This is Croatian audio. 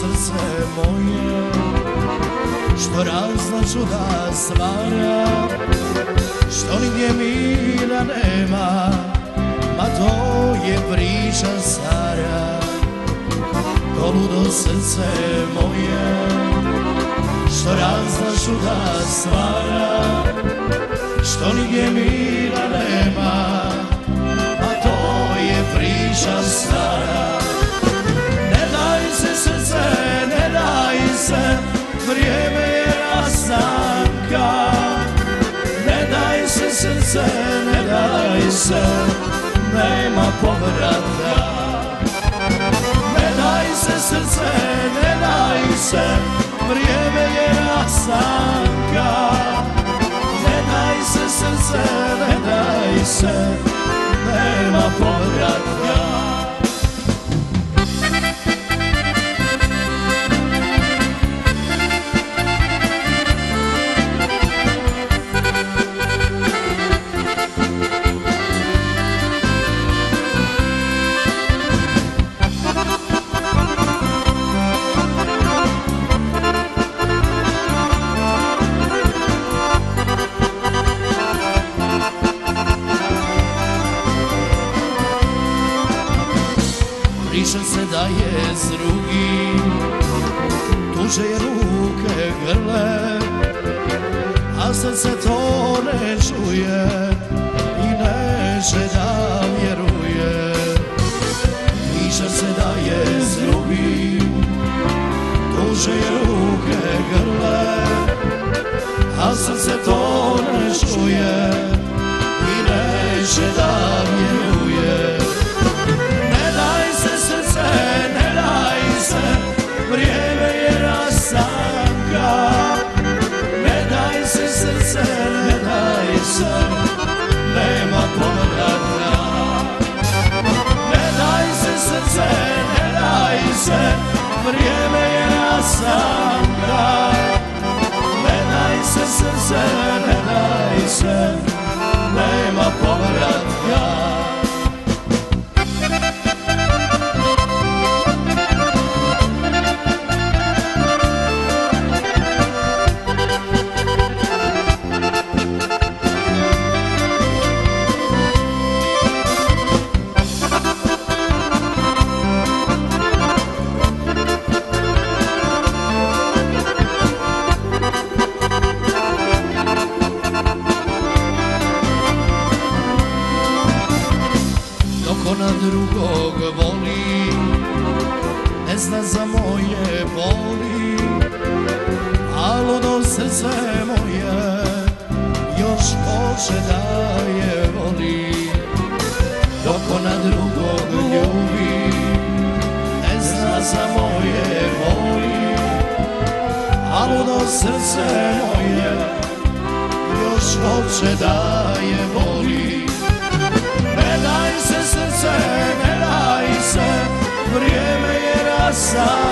srce moje, što razna čuda stvara, što nigdje mira nema, ma to je priča stara. To ludo srce moje, što razna čuda stvara, što nigdje mira nema, ma to je priča stara. Ne daj se srce, ne daj se, vrijeme je rastanka. Ne daj se srce, ne daj se, nema povratka. Ne daj se srce, ne daj se, vrijeme je rastanka. Ne daj se srce, ne daj se, nema povratka. Priča se da je s drugim, tuđe je ruke grle, a srce to ne čuje i neće da vjeruje. Priča se da je s drugim, tuđe je ruke grle, a srce to ne čuje i neće da vjeruje. Vrijeme je rastanka. Ne daj se srce, ne daj se, nema povratka. Ne daj se srce, ne daj se, vrijeme je rastanka. Ne daj se srce, ne daj se, nema povratka. Ona drugog voli, ne zna za moje boli, a ludo srce moje još hoće da je voli. Dok ona drugog ljubi, ne zna za moje boli, a ludo srce moje još hoće da je voli. Ne daj se srce, ne daj se, vrijeme je rastanka.